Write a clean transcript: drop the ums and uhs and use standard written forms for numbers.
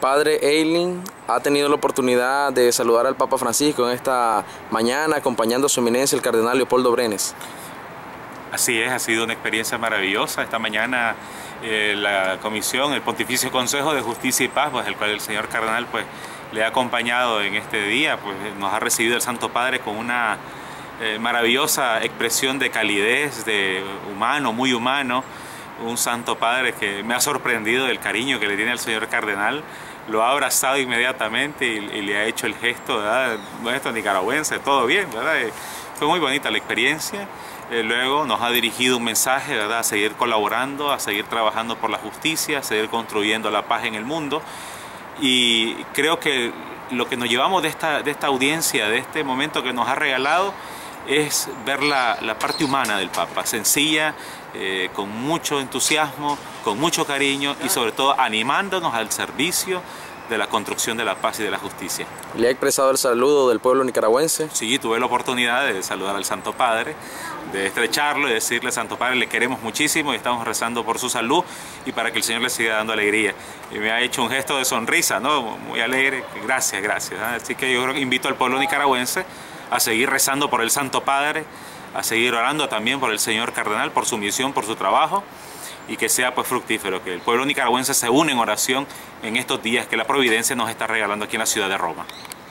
Padre Eileen ha tenido la oportunidad de saludar al Papa Francisco en esta mañana, acompañando a su eminencia el cardenal Leopoldo Brenes. Así es, ha sido una experiencia maravillosa. Esta mañana la comisión, el Pontificio Consejo de Justicia y Paz, pues, el cual el señor cardenal pues, le ha acompañado en este día, pues, nos ha recibido el Santo Padre con una maravillosa expresión de calidez, de humano, muy humano. Un Santo Padre que me ha sorprendido el cariño que le tiene al señor cardenal. Lo ha abrazado inmediatamente y le ha hecho el gesto, ¿verdad? Nuestro nicaragüense, todo bien, ¿verdad? Fue muy bonita la experiencia. Luego nos ha dirigido un mensaje, ¿verdad? A seguir colaborando, a seguir trabajando por la justicia, a seguir construyendo la paz en el mundo. Y creo que lo que nos llevamos de esta audiencia, de este momento que nos ha regalado, es ver la parte humana del Papa, sencilla, con mucho entusiasmo, con mucho cariño y sobre todo animándonos al servicio de la construcción de la paz y de la justicia. ¿Le ha expresado el saludo del pueblo nicaragüense? Sí, tuve la oportunidad de saludar al Santo Padre, de estrecharlo y decirle: Santo Padre, le queremos muchísimo y estamos rezando por su salud y para que el Señor le siga dando alegría. Y me ha hecho un gesto de sonrisa, ¿no? Muy alegre. Gracias, gracias. Así que yo creo que invito al pueblo nicaragüense a seguir rezando por el Santo Padre, a seguir orando también por el señor cardenal, por su misión, por su trabajo, y que sea pues fructífero, que el pueblo nicaragüense se une en oración en estos días que la providencia nos está regalando aquí en la ciudad de Roma.